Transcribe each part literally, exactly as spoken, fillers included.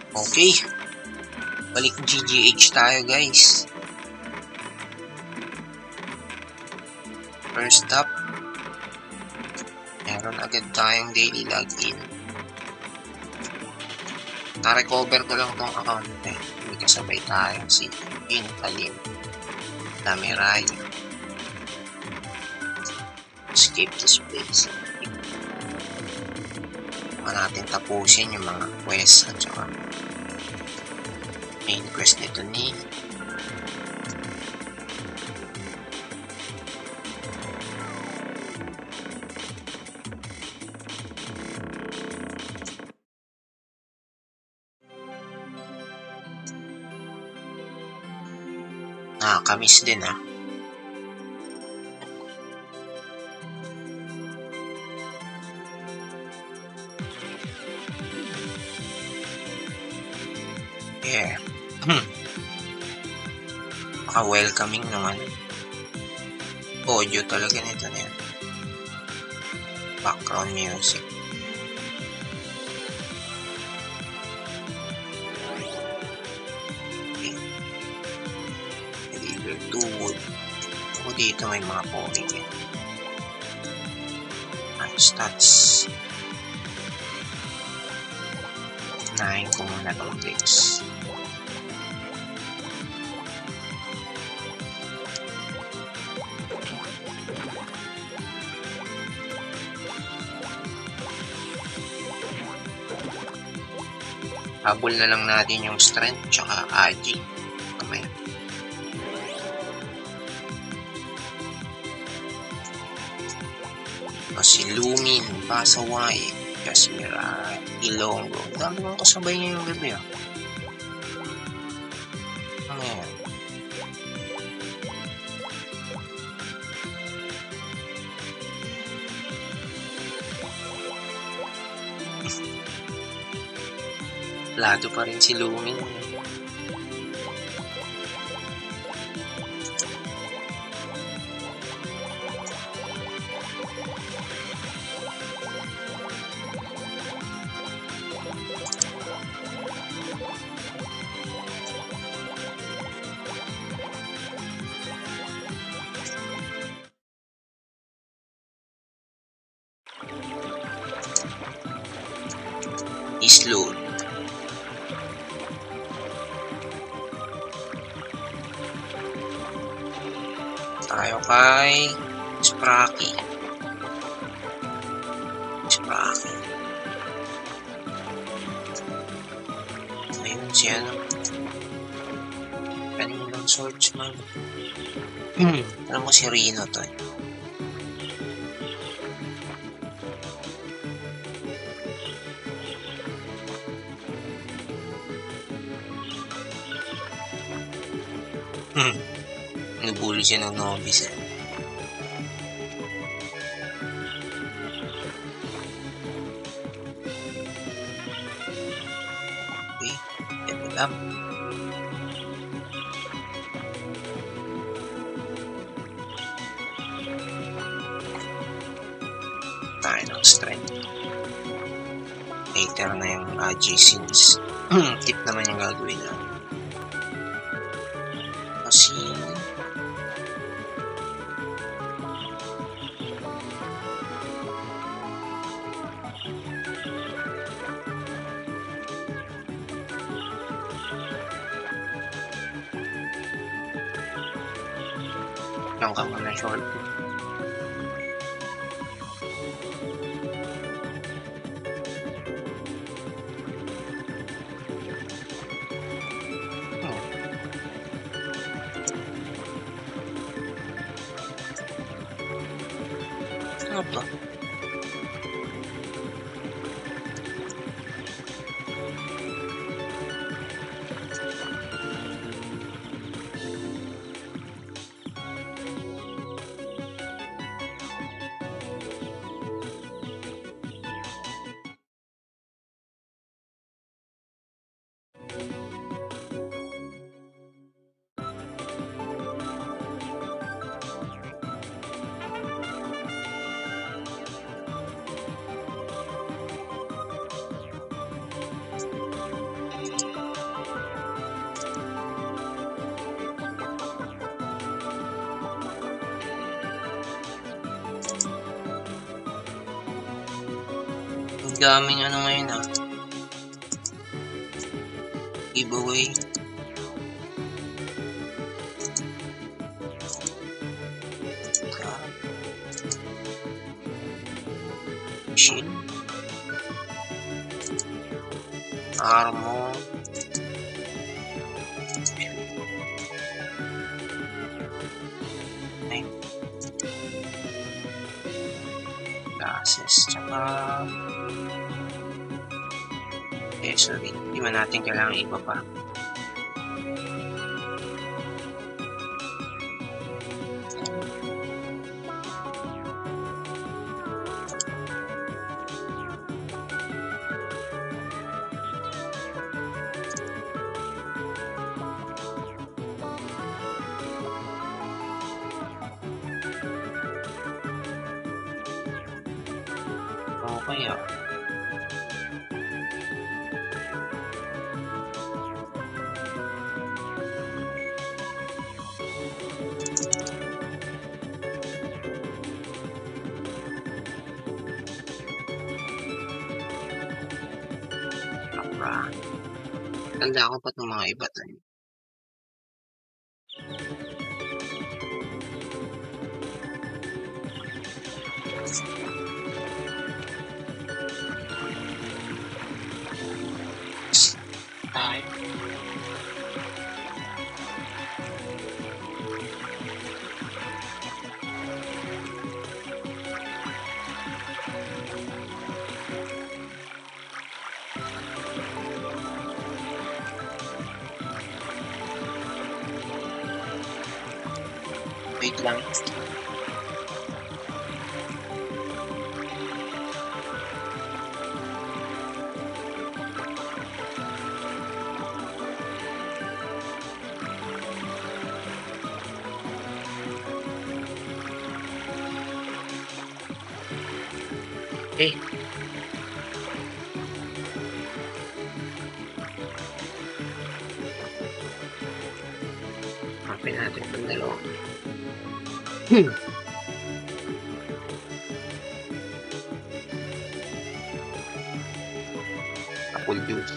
Okay, balik G G H tayo guys. First up, meron agad tayong daily login. Na-recover ko lang tong account eh. May kasabay tayo si Intalim. Damiray. Escape this place. Huwag natin tapusin yung mga quest at saka main quest nito ni nakakamiss din ah. Yeah. Hmm. Maka-welcoming naman. Audio talaga nito na yan. Background music. Okay. Deliver to wood. Ako dito may mga poling yan. Ang stats. nine kung muna ng text. Habol na lang natin yung strength tsaka agi. Kamay. O si Lumin, Pasaway, Kasmira, Ilonggo. Dami kong kasabay niya yung gabi ah. Ano yan? Lado pa rin si Lumin. Slow. Tayo kay Sprocky. Sprocky. Ayun siya no. Kaninang swordsman. Hmm. Alam mo si Rino to eh. Hmm. Nabuli siya ng novice eh. Okay, level up. Tayo ng strength. Later na yung agi since tip naman yung gagawin na. Kasi lang ka muna short. Ano ba? Daming ano ngayon ah. Giveaway. Shield. Armor. Ay. Glasses. Tsaka accessory. Hindi man natin kailangan iba pa. Okay ah. Tanda ko pa itong mga iba tayo. Tayo. Wait lang. Okay. Kapin natin itong dalawa. Hmm. Apple juice.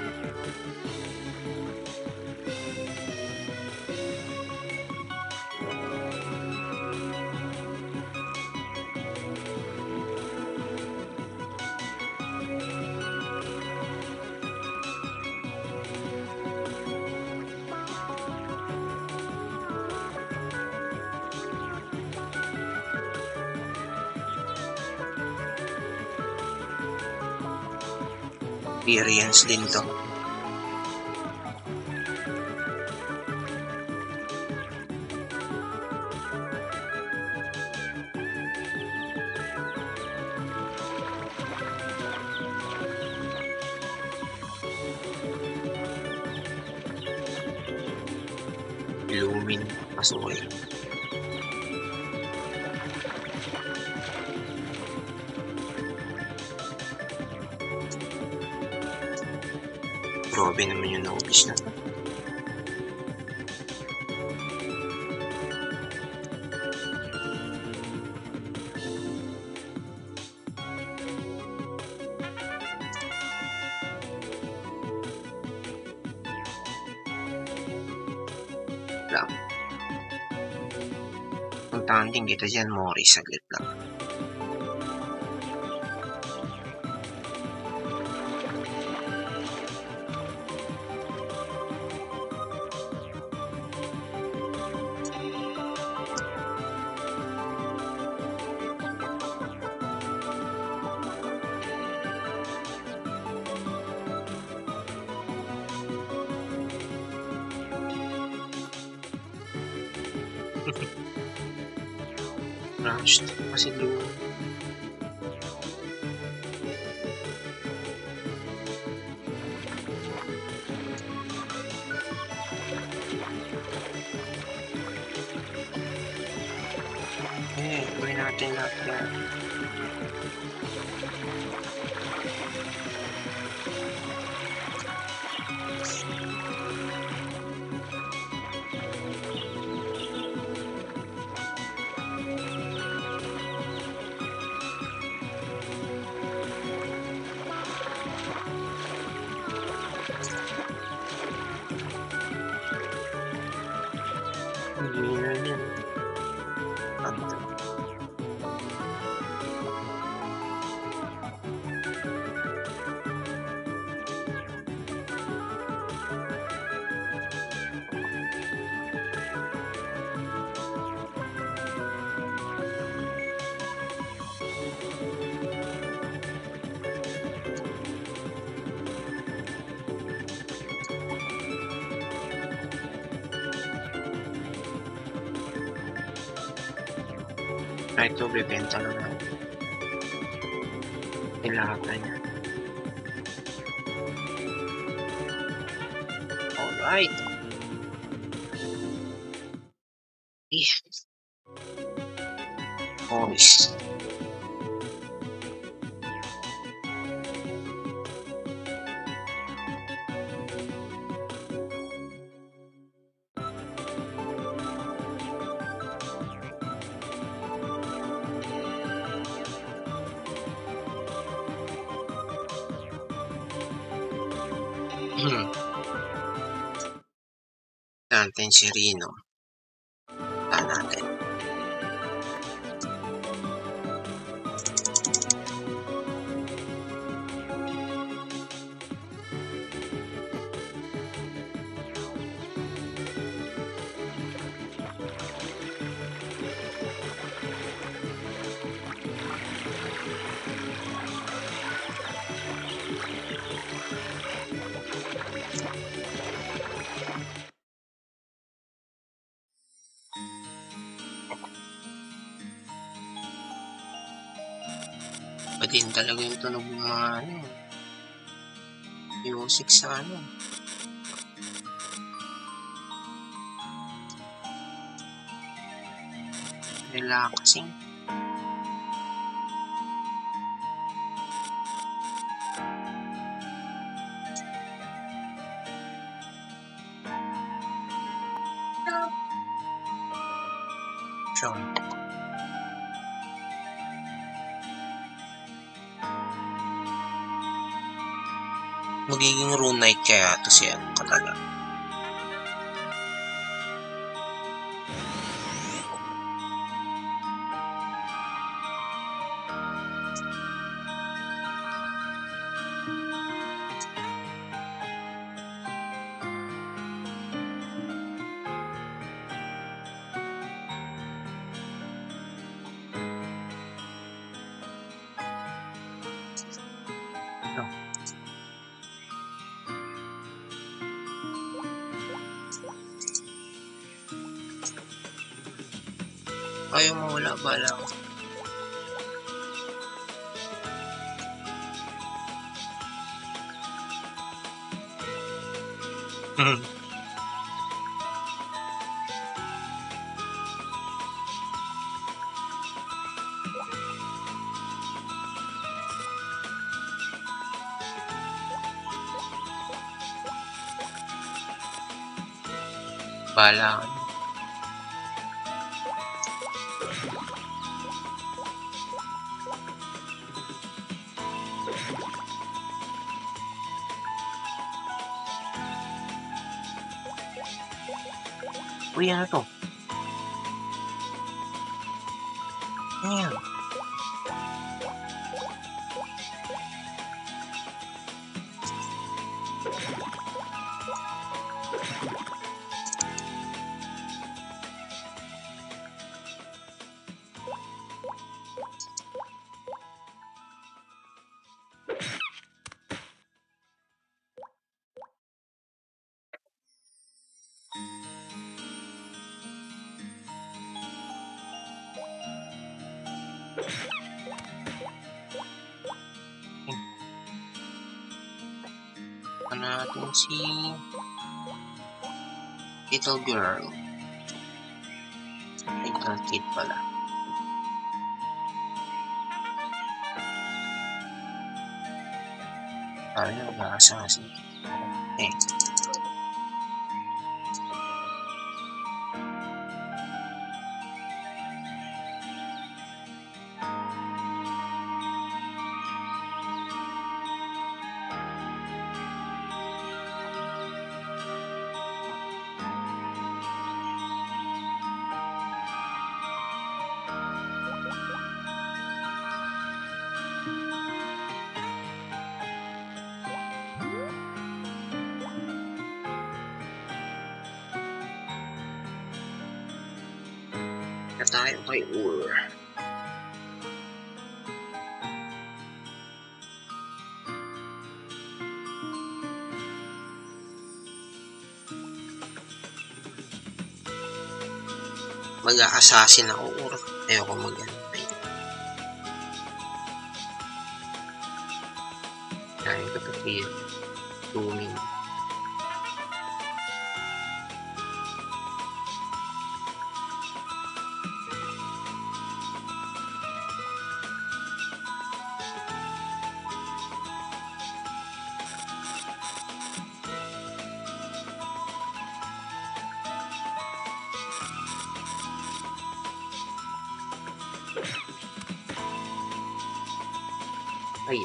Experience din to. Lumin pasoy. Grabe naman yung naubis na to. Lang. Puntahan din kita dyan, Mori, saglit lang. Rushed kasi doon. Eh, gawin natin lahat yan. Hindi na yan. Ano to? Ay, ito, bibenta lang na. Ilahatan niya. Alright. Yes. Boys. Hmm. Natin si Rino. Ta natin. Ba din talaga yung tunog ng mga ano, music sa ano. Relaxing. Sure. Magiging rune knight kaya ito siya katala. No. Ayaw mo wala ba lang. Hmm. Bala ka. Uy, ano to? Ano yan? Ano natin si Little Girl. Little Kid pala. Sabi na mag-aasa kasi. Eh. na tayo kay Ur. Mag-a-assassin ako, Ur. Ayoko mag-antay. Kaya ko ito Booming. Ay.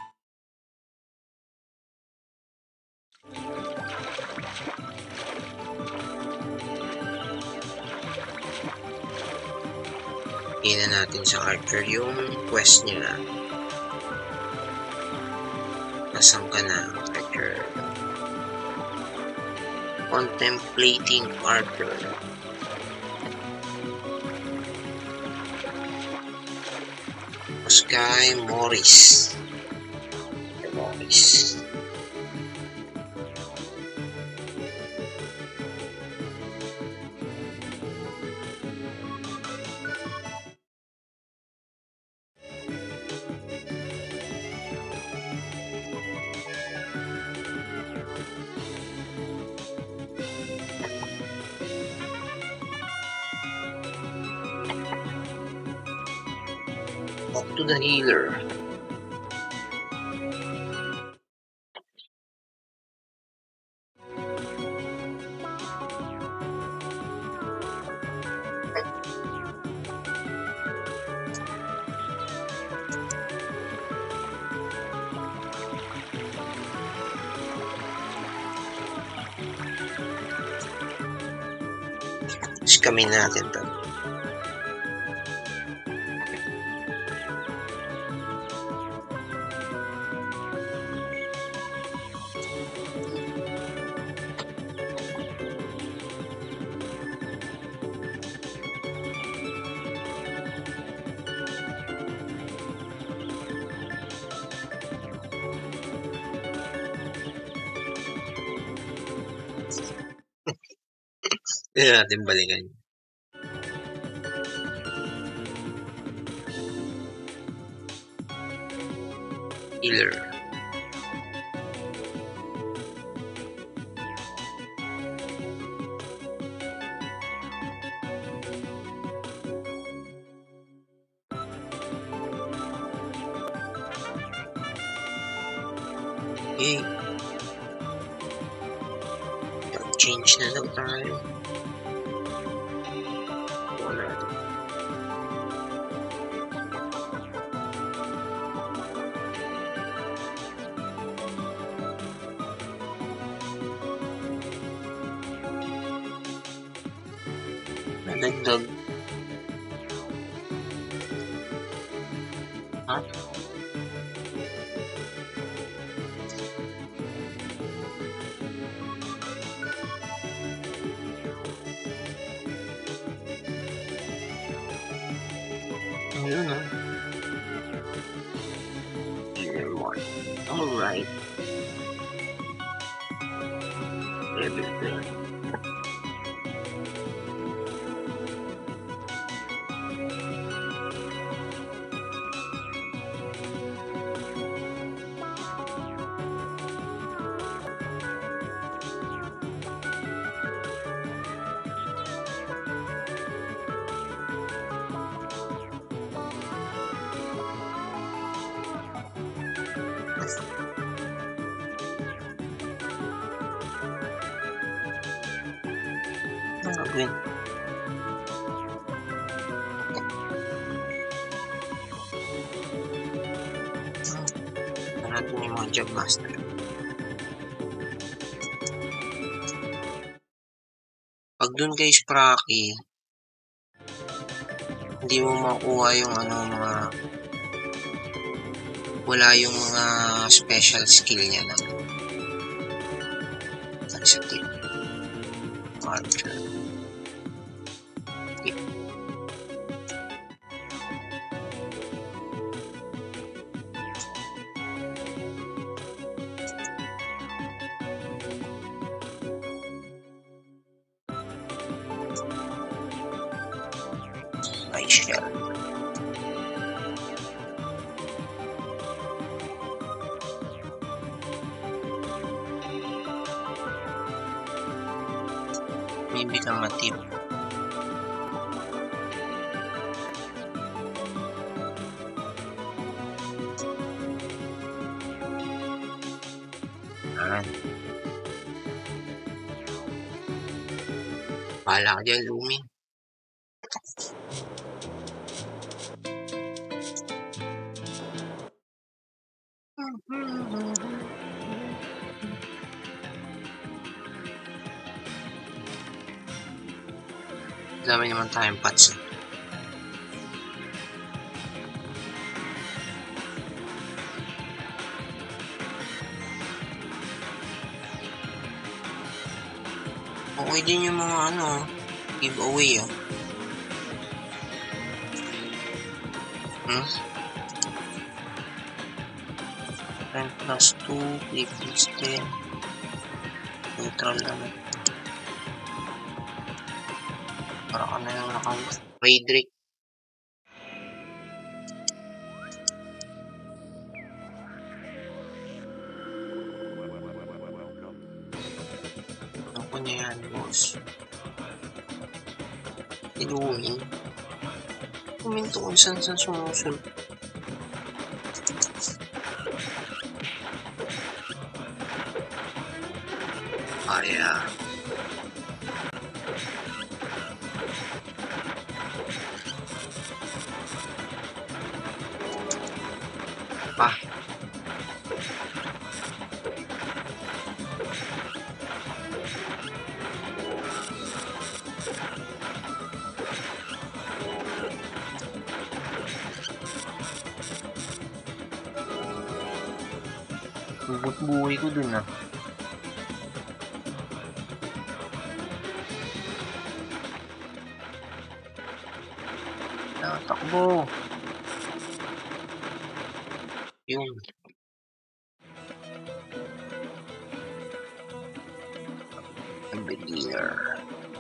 Tingnan natin sa Archer yung quest niya. Nasaan ka na, Archer? Contemplating Archer. Sky Morris. Morris. Up to the healer. Kami natin to. Hindi natin balikan. Healer. Okay. Change na daw tayo. Wala. Nadagdag. Ha? Ayun na. Alright. Everything. Gawin. Hmm. Natin yung mga job master. Pag dun kay Sprocky, hindi mo makuha yung ano mga wala yung mga special skill niya na sa tip. Archer. Ice shell. Maybe kang matip. Ayan. Bahala ka dyan, Lumi. Dami naman tayong pots. Okay din yung mga ano, giveaway ah. Hmm? ten plus two, three plus ten. Neutral naman. Para ka na yung naka-Raydrick. Ako niya yan, boss. Iluhin. Kuminto kung saan saan sumusunod. Kaya. Pa. Bubot buhay ko dun ah. Takbo. Yun. Ang beginner.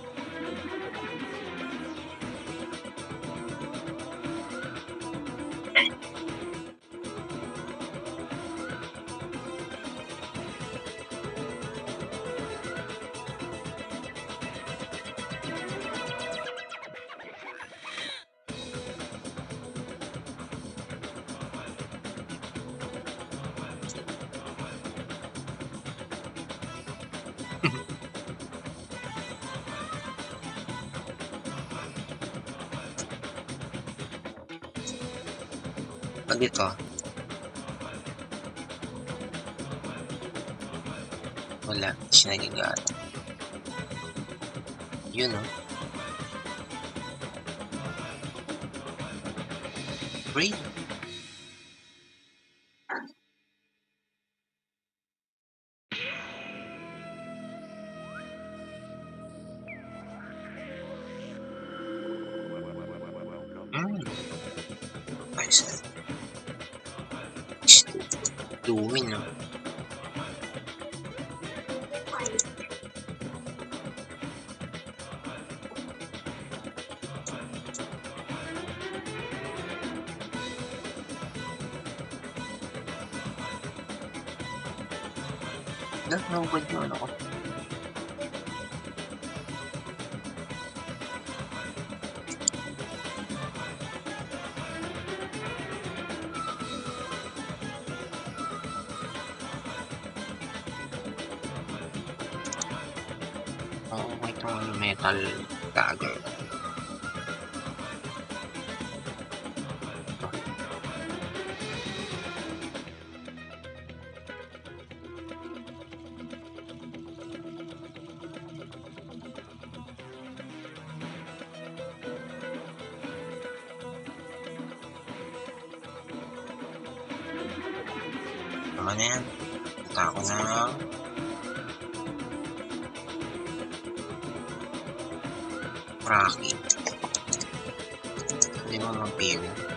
Pag ito, wala, siya nagigala. Yun o. Great. Hmm. I said. Lumin, no? Dah, nahubad yung ano ko. Oo, may itong metal dagger. Tama na yan. Punta ako na Rocky. Hindi mo mapili.